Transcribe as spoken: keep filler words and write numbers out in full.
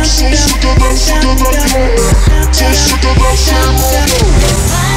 So sick of that, sick of that, yeah. So sick of that same old.